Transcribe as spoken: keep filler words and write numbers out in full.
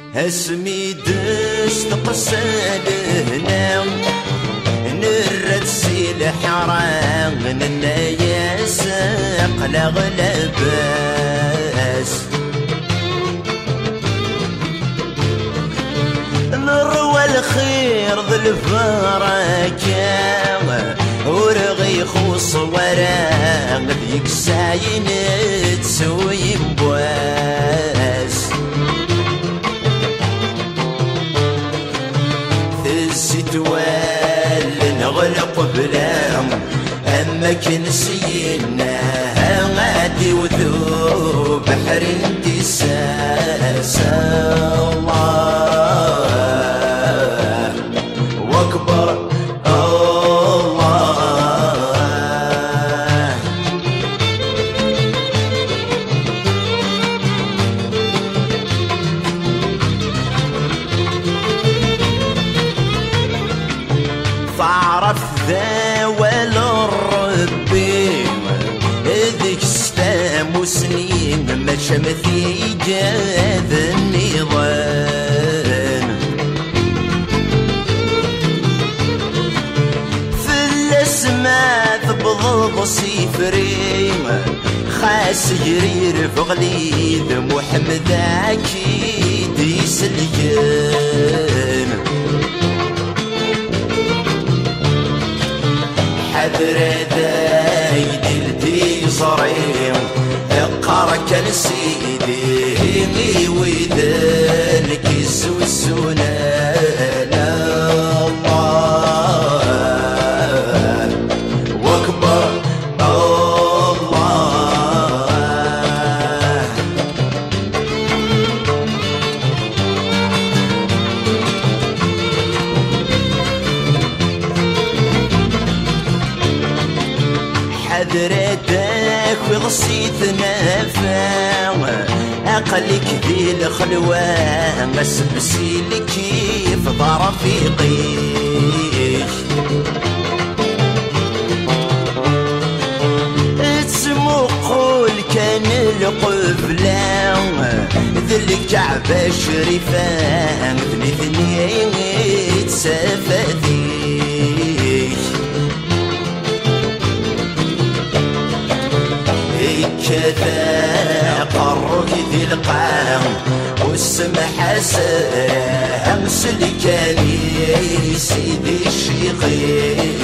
اسمي دست قصدهنا نرد سيل حرام الناس قلق لباس نروى الخير ذي الفركة ورغي خوص وراغ ذيك ساين تسوي بواس ثزت وال نغلق بلام أما كنسينا غادي وذوب بحر انتساس الله واكبر فاعرف ذا ولو ربي ذيك ستام وسنين ما شمثي جاذ النظام في الاسماء بضض صفرين خاس جرير في غليظ محمد اكيد يسلكن حذر ذايدي التي صريم اقرك نسيدي وذلك السوسونا الله واكبر الله حذرتك وغصيت نافع أقلك ذي الخلوة مسبسي لك كيف رفيقيك تسمو قول كان القبلة ذي الكعبة شريفة ذني ثنين تسافذيك كذا قرك ذي القام والسمحة سامس لكاني سيدي الشيخي